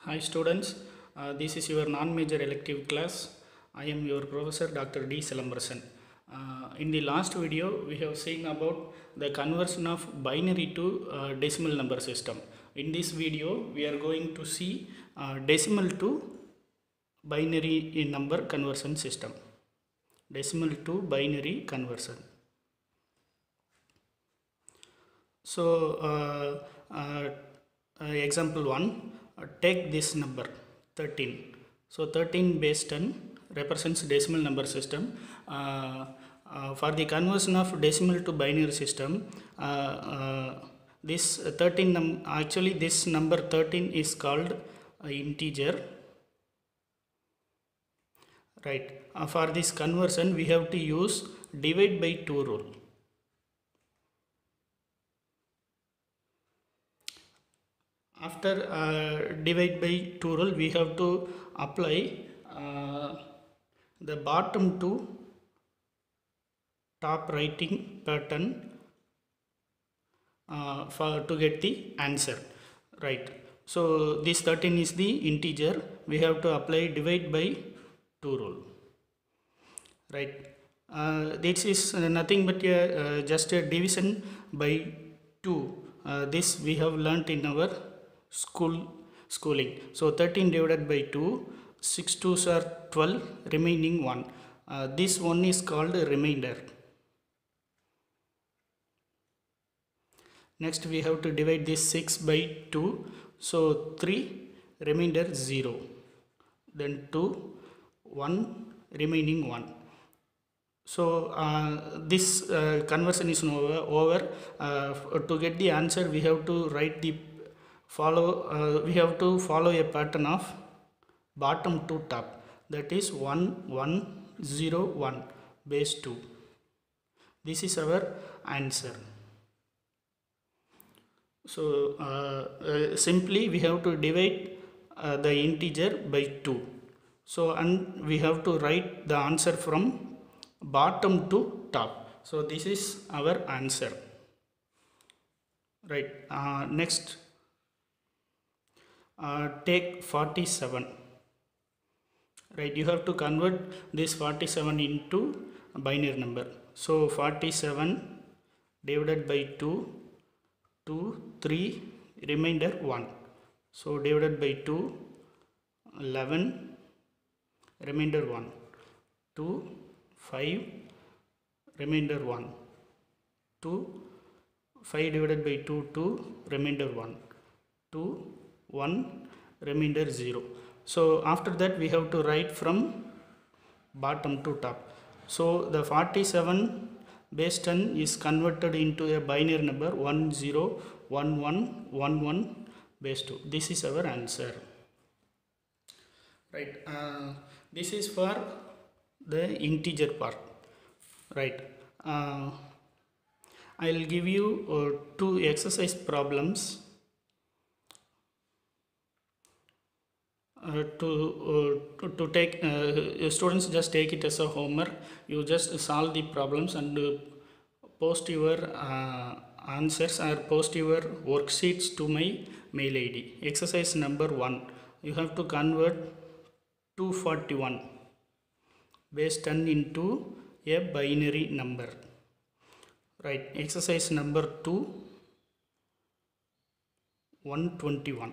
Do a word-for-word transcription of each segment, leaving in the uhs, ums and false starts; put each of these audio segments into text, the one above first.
Hi students, uh, this is your non-major elective class. I am your professor Doctor D. Silambrasan. Uh, in the last video, we have seen about the conversion of binary to uh, decimal number system. In this video, we are going to see uh, decimal to binary number conversion system. Decimal to binary conversion. So, uh, uh, uh, example one, uh, take this number thirteen. So, thirteen base ten represents decimal number system. Uh, uh, for the conversion of decimal to binary system, uh, uh, this thirteen num actually this number thirteen is called uh, integer, right? Uh, for this conversion, we have to use divide by two rule. After uh, divide by two rule, we have to apply uh, the bottom to top writing pattern uh, for to get the answer, right? So this thirteen is the integer. We have to apply divide by two rule, right? Uh, this is nothing but a, uh, just a division by two. Uh, this we have learnt in our school schooling. So thirteen divided by two, six twos are twelve, remaining one. Uh, this one is called remainder. Next we have to divide this six by two, so three, remainder zero, then two, one, remaining one. So uh, this uh, conversion is over. over. Uh, to get the answer, we have to write the follow uh, we have to follow a pattern of bottom to top, that is one one zero one base two. This is our answer. So uh, uh, simply we have to divide uh, the integer by two. So and we have to write the answer from bottom to top. So this is our answer, right? Uh, next, Uh, take forty-seven, right? You have to convert this forty-seven into a binary number. So forty-seven divided by two, two, three, remainder one. So divided by two, eleven, remainder one, two, five, remainder one, two, five divided by two, two, remainder one, two, one, remainder zero. So after that we have to write from bottom to top. So the forty-seven base ten is converted into a binary number one zero one one one one base two. This is our answer, right? Uh, this is for the integer part, right? uh, I will give you uh, two exercise problems Uh, to, uh, to to take uh, students just take it as a homework. You just solve the problems and uh, post your uh, answers or post your worksheets to my mail I D. Exercise number one, you have to convert two forty-one base ten into a binary number, right? Exercise number two, one twenty-one.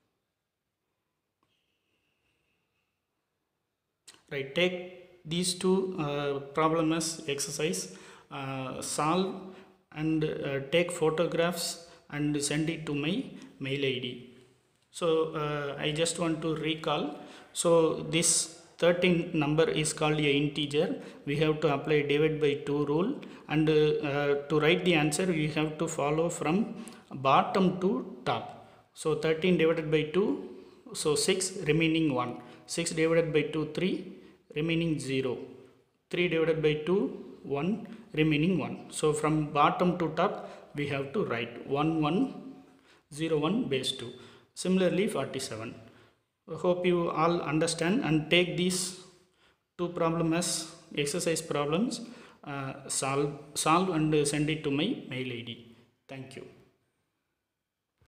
Right, take these two uh, problem as exercise, uh, solve and uh, take photographs and send it to my mail I D. So uh, I just want to recall. So this thirteen number is called a integer. We have to apply divide by two rule, and uh, to write the answer we have to follow from bottom to top. So thirteen divided by two, so six, remaining one. six divided by two, three, remaining zero. three divided by two, one, remaining one. So from bottom to top we have to write one one zero one base two. Similarly forty-seven. I hope you all understand and take these two problems as exercise problems, uh, solve, solve and send it to my mail I D. Thank you.